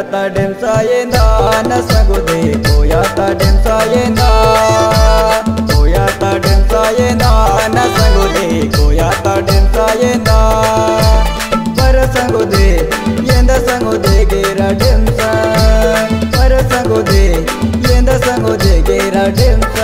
Koyata demsa yenda nasangude Koyata demsa yenda Koyata demsa yenda nasangude Koyata demsa yenda Parasangude yenda sangude gera demsa Parasangude yenda sangude gera demsa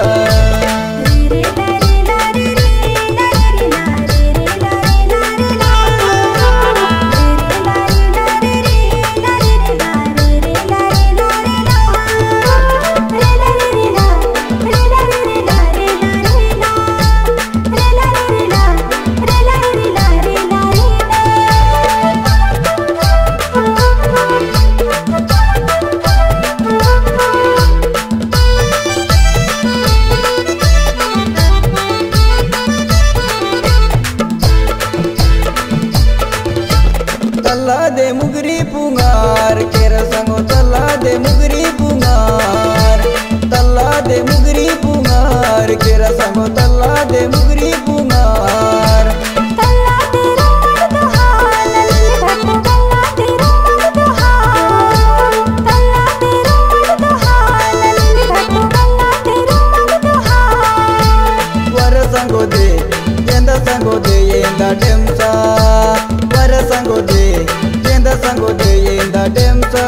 Talla de mugri pungar kera sango talla de mugri pungar talla de mugri pungar kera sango talla de mugri pungar talla de romad duhan lilbatu talla de romad duhan talla de romad duhan lilbatu talla de romad duhan war sango de yenda demsa war sango de yenda demsa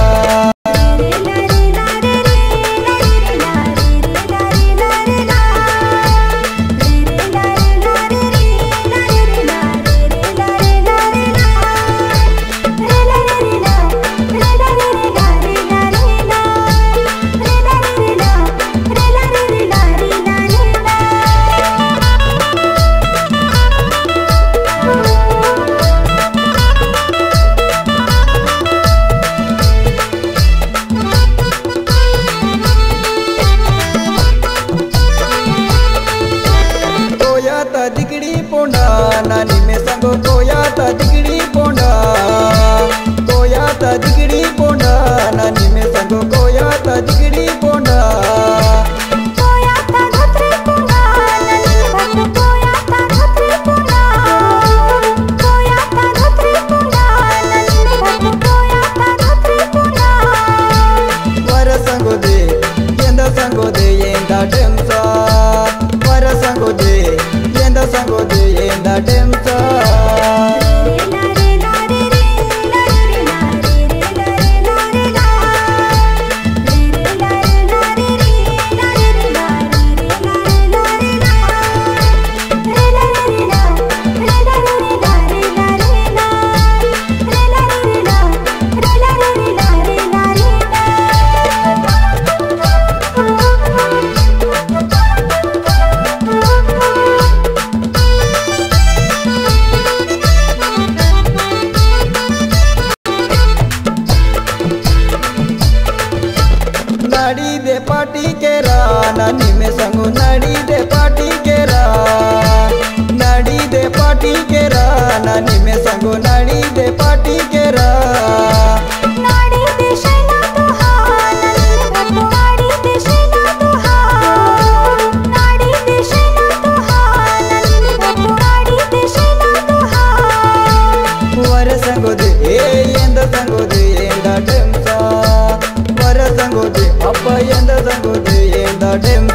Digdi ponda nani me sango koyata digdi ponda koyata digdi ponda nani me sango koyata digdi ponda koyata dhotri ponda nani batu koyata dhotri ponda koyata dhotri ponda nani batu koyata dhotri ponda war sango de yenda demsa war sango de yenda demsa नाड़ी दे party केरा नानी में संगो नाड़ी दे party केरा नाड़ी दे party केरा नानी में संगो नाड़ी दे पार्टी केरा नाड़ी दे शैला दुहान लilbatu नाड़ी दे शैला दुहान नाड़ी दे शैला दुहान lilbatu नाड़ी दे शैला दुहान war sango de yenda demsa war sango de appa yenda demsa